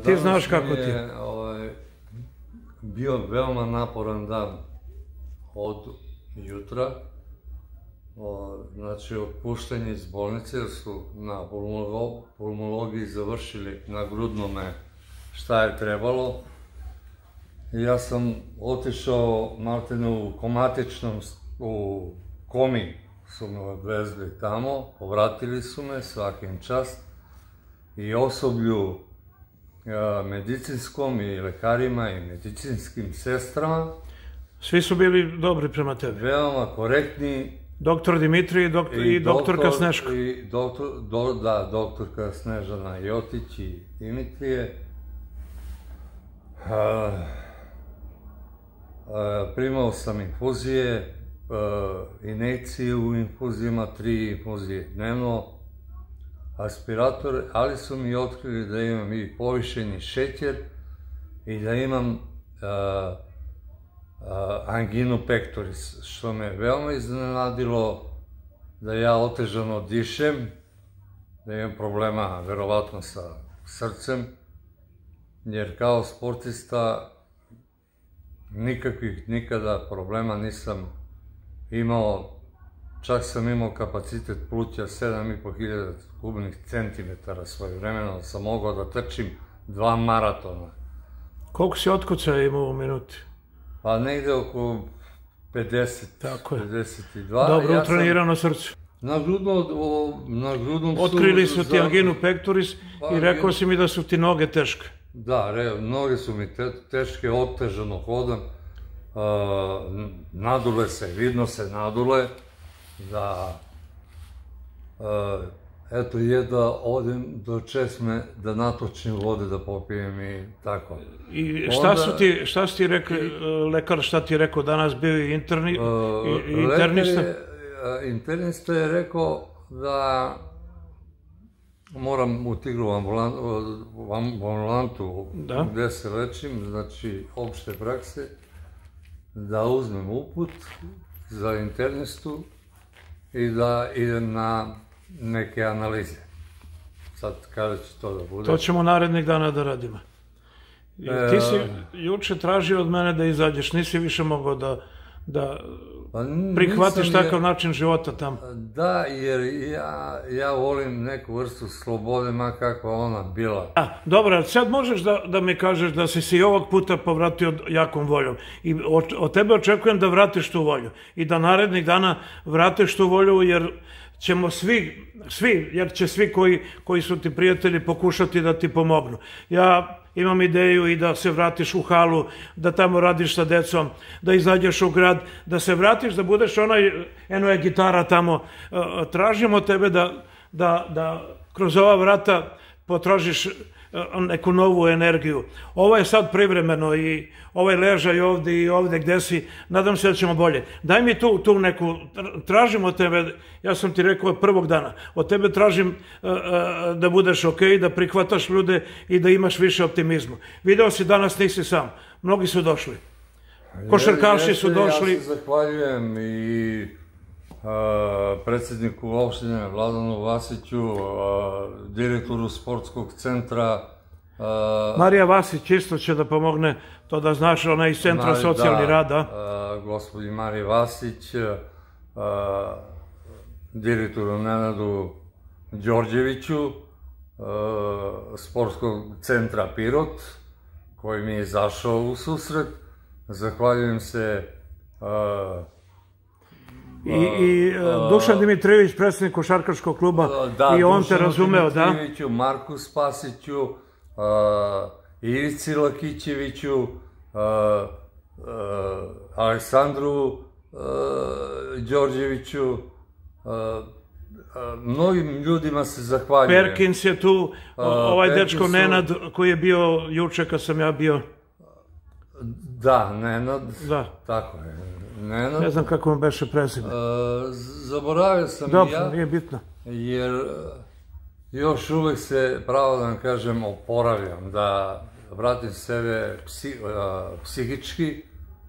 Ti znaš kako ti je. Bio veoma naporan dan od jutra. Znači, otpuštanje iz bolnice, jer su na pulmologiji završili na grudnome šta je trebalo. Ja sam otišao maltene u komatičnom, u komi su me odvezli tamo, povratili su me, svakim čast, i osoblju medicinskom i lekarima i medicinskim sestrama. Svi su bili dobri prema tebi? Veoma korektni. Doktor Dimitrij i doktorka Sneška? Da, doktorka Snežana Jotić i Dimitrije. Primao sam infuzije, injekcije u infuzijama, 3 infuzije dnevno, aspiratore, ali su mi otkrili da imam i povišeni šećer i da imam anginu pectoris, što me veoma iznenadilo, da ja otežano dišem, da imam problema verovatno sa srcem, jer kao sportista nikakvih nikada problema nisam imao, čak sam imao kapacitet pluća 7.500 kubnih centimetara svojevremeno, da sam mogao da trčim 2 maratona. Koliko si otkucaja imao u minuti? Pa negde oko 50, 52. Dobro utrenirano srce. Na grudnom su... Otkrili su ti anginu pectoris i rekao si mi da su ti noge teške. Da, noge su mi teške, otežano hodam, nadule se, vidno se nadule, da, eto, da odem do česme, da natočim vode, da popijem i tako. I šta si ti rekli, lekar šta ti je rekao danas, bio i internista? Internista je rekao da moram u Tigru ambulantu gde se lečim, znači opšte prakse, da uzmem uput za internistu i da idem na neke analize. Sad, kada će to da bude? To ćemo narednih dana da radimo. Ti si juče tražio od mene da izađeš, nisi više mogao da prihvatiš takav način života tamo. Da, jer ja volim neku vrstu slobode, ma kakva ona bila. Dobro, sad možeš da mi kažeš da si se i ovog puta povratio jakom voljom. I od tebe očekujem da vratiš tu volju. I da narednih dana vratiš tu volju, jer ćemo svi, jer će svi koji su ti prijatelji pokušati da ti pomognu. Ja imam ideju i da se vratiš u halu, da tamo radiš sa decom, da izađeš u grad, da se vratiš, da budeš eno je gitara tamo. Tražimo tebe da kroz ova vrata potražiš neku novu energiju. Ovo je sad privremeno i ovaj ležaj ovde i ovde gde si, nadam se da ćemo bolje. Daj mi tu neku, tražim od tebe, ja sam ti rekao od prvog dana, od tebe tražim da budeš okej, da prihvataš ljude i da imaš više optimizma. Video si danas nisi sam, mnogi su došli. Košarkaši su došli. Ja se zahvaljujem i predsjedniku opštine Vladanu Vasiću, direktoru sportskog centra. Marija Vasić isto će da pomogne, to da znaš, ona je iz Centra socijalni rad, da? Gospodin Marija Vasić, direktoru Nenadu Đorđeviću, sportskog centra Pirot, koji mi je izašao u susret. Zahvaljujem se i Dušan Dimitrijević, predsjednik košarkaškog kluba, i on te razumeo, da? Dušanu Dimitrijeviću, Marku Spasiću, Ivici Lakićeviću, Aleksandru Đorđeviću, mnogim ljudima se zahvaljujem. Perkins je tu, ovaj dečko Nenad koji je bio juče kad sam ja bio. Da, Nenad, tako je. Ne znam kako vam beše prezime. Zaboravio sam i ja. Dobro, nije bitno. Jer još uvek se, pravo da vam kažem, oporavljam, da vratim sebe psihički,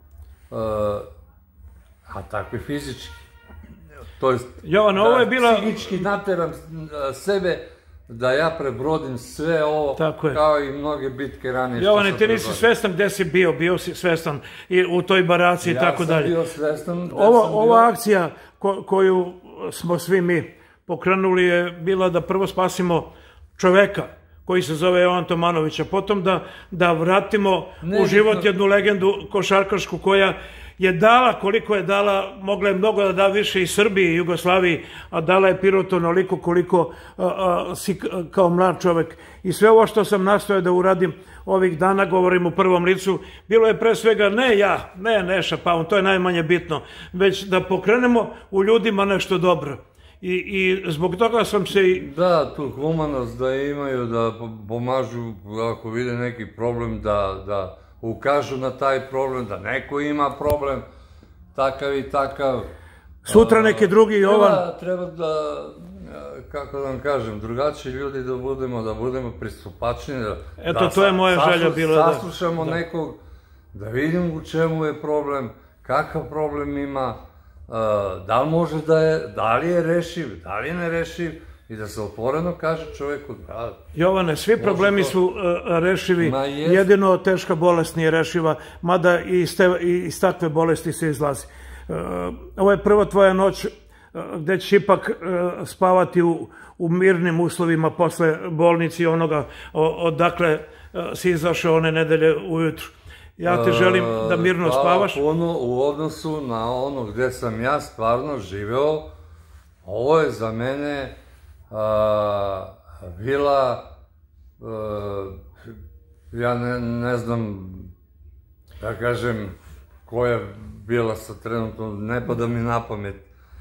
a tako i fizički. To je, Jovan, ovo je bila... Psihički nateram sebe da ja prebrodim sve ovo, kao i mnoge bitke ranije. Jovane, ti nisi svestan gde si bio si svestan u toj baraci i tako dalje. Ja sam bio svestan. Ova akcija koju smo svi mi pokrenuli je bila da prvo spasimo čoveka koji se zove Jovan Tomanović, a potom da vratimo u život jednu legendu košarkašku koja je dala koliko je dala, mogla je mnogo da da više i Srbiji i Jugoslaviji, a dala je Pirotu onoliko koliko si kao mlad čovek. I sve ovo što sam nastojao da uradim ovih dana, govorim u prvom licu, bilo je pre svega ne ja, ne Neša Paun, to je najmanje bitno, već da pokrenemo u ljudima nešto dobro. I zbog toga sam se i... Da, tu humanost da imaju, da pomažu ako vide neki problem, da ukažu na taj problem, da neko ima problem, takav i takav. Sutra neki drugi Jovan. Treba da, kako da vam kažem, drugačiji ljudi da budemo pristupačni. Eto, to je moja želja bila. Da saslušamo nekog, da vidimo u čemu je problem, kakav problem ima, da li može da li je rešiv, da li je nerešiv, i da se otvoreno kaže čoveku da... Jovane, svi problemi su rešivi, jedino teška bolest nije rešiva, mada i iz takve bolesti se izlazi. Ovo je prva tvoja noć gde ćeš ipak spavati u mirnim uslovima posle bolnici onoga odakle si izašao one nedelje ujutru. Ja ti želim da mirno spavaš. U odnosu na ono gde sam ja stvarno živeo, ovo je za mene bila, ja ne znam da kažem koja je bila sa trenutno, ne pada mi na pamet,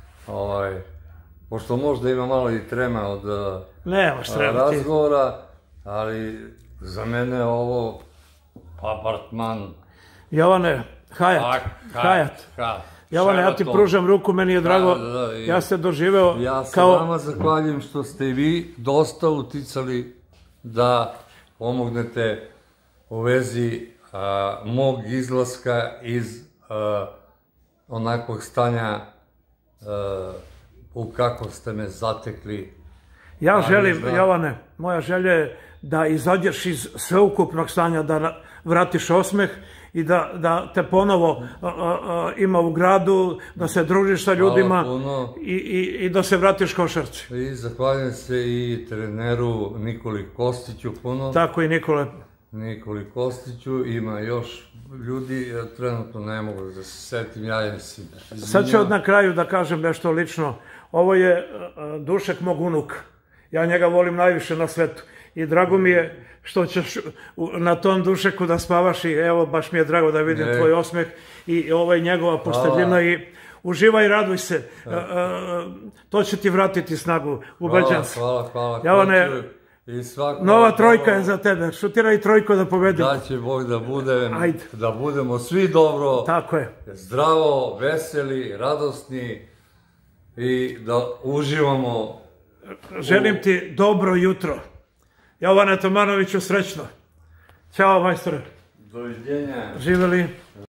pošto možda ima malo i trema od razgovora, ali za mene ovo apartman. Jovane, Hajat. Jovane, ja ti pružam ruku, meni je drago, ja ste doživeo kao... Ja se vama zahvaljujem što ste i vi dosta uticali da pomognete u vezi mog izlaska iz onakvog stanja u kako ste me zatekli. Ja želim, Jovane, moja želja je da izađeš iz sveukupnog stanja, da vratiš osmeh i da te ponovo ima u gradu, da se družiš sa ljudima i da se vratiš košarci. I zahvaljujem se i treneru Nikoli Kostiću puno. Tako i Nikoli Kostiću, ima još ljudi, trenutno ne mogu da se setim, ja si izvinjam. Sad ću na kraju da kažem nešto lično. Ovo je Dušek mog unuka. Ja njega volim najviše na svetu. I drago mi je što ćeš na tom Dušeku da spavaš i evo, baš mi je drago da vidim tvoj osmeh i njegova posteljina i uživaj i raduj se. To će ti vratiti snagu, ubeđen sam. Hvala. Jovane, nova trojka je za tebe. Šutiraj trojku da pobedimo. Da će Bog da budemo svi dobro, zdravo, veseli, radosni i da uživamo. Želim ti dobro jutro. Jovane Tomanoviću, srećno. Ćao, majstore. Doviđenja. Živeli.